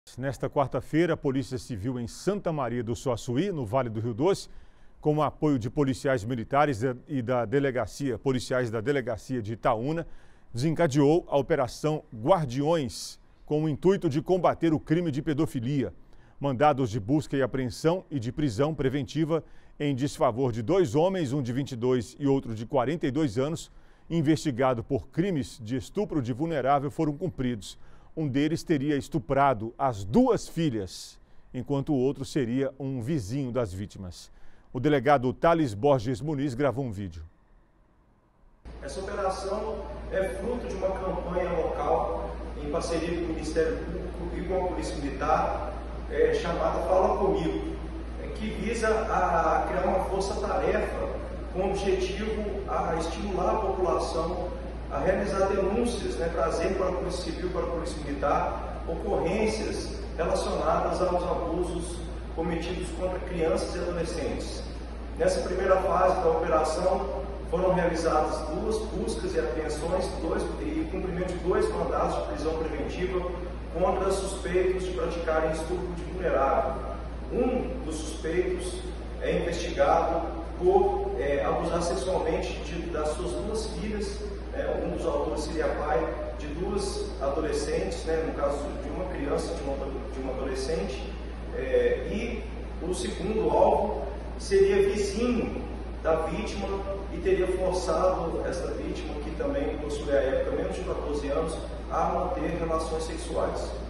Nesta quarta-feira, a Polícia Civil em Santa Maria do Suaçuí, no Vale do Rio Doce, com o apoio de policiais militares e policiais da Delegacia de Itaúna, desencadeou a Operação Guardiões, com o intuito de combater o crime de pedofilia. Mandados de busca e apreensão e de prisão preventiva em desfavor de 2 homens, um de 22 e outro de 42 anos, investigado por crimes de estupro de vulnerável, foram cumpridos. Um deles teria estuprado as 2 filhas, enquanto o outro seria um vizinho das vítimas. O delegado Thales Borges Muniz gravou um vídeo. Essa operação é fruto de uma campanha local em parceria com o Ministério Público e com a Polícia Militar, chamada Fala Comigo, que visa a criar uma força-tarefa com o objetivo a estimular a população a realizar denúncias, trazer para a Polícia Civil, para a Polícia Militar, ocorrências relacionadas aos abusos cometidos contra crianças e adolescentes. Nessa primeira fase da operação, foram realizadas 2 buscas e apreensões e cumprimento de 2 mandados de prisão preventiva contra suspeitos de praticarem estupro de vulnerável. Um dos suspeitos é investigado por abusar sexualmente das suas 2 filhas. Um dos autores seria pai de 2 adolescentes, no caso de uma criança e de uma adolescente, e o segundo alvo seria vizinho da vítima e teria forçado essa vítima, que também possui à época menos de 14 anos, a manter relações sexuais.